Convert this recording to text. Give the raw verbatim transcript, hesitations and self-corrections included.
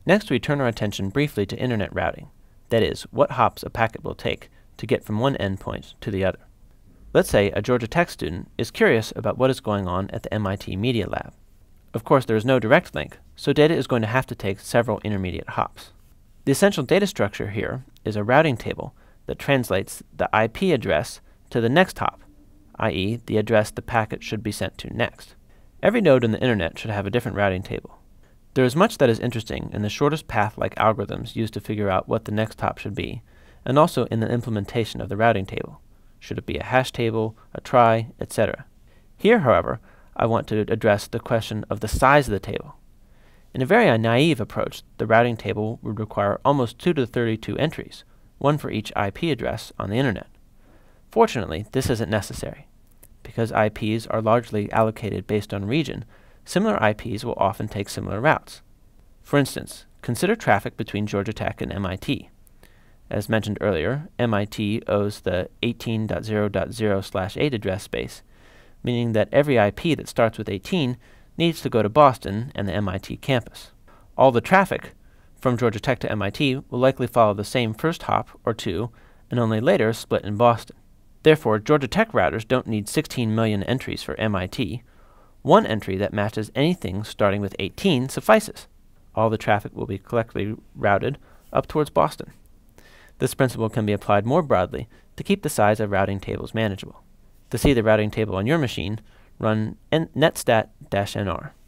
Next, we turn our attention briefly to internet routing, that is, what hops a packet will take to get from one endpoint to the other. Let's say a Georgia Tech student is curious about what is going on at the M I T Media Lab. Of course, there is no direct link, so data is going to have to take several intermediate hops. The essential data structure here is a routing table that translates the I P address to the next hop, that is, the address the packet should be sent to next. Every node in the internet should have a different routing table. There is much that is interesting in the shortest path-like algorithms used to figure out what the next hop should be, and also in the implementation of the routing table. Should it be a hash table, a trie, et cetera. Here, however, I want to address the question of the size of the table. In a very naive approach, the routing table would require almost two to the thirty-two entries, one for each I P address on the internet. Fortunately, this isn't necessary. Because I Ps are largely allocated based on region, similar I Ps will often take similar routes. For instance, consider traffic between Georgia Tech and M I T. As mentioned earlier, M I T owes the eighteen dot zero dot zero slash eight address space, meaning that every I P that starts with eighteen needs to go to Boston and the M I T campus. All the traffic from Georgia Tech to M I T will likely follow the same first hop or two, and only later split in Boston. Therefore, Georgia Tech routers don't need sixteen million entries for M I T. One entry that matches anything starting with eighteen suffices. All the traffic will be collectively routed up towards Boston. This principle can be applied more broadly to keep the size of routing tables manageable. To see the routing table on your machine, run netstat-nr.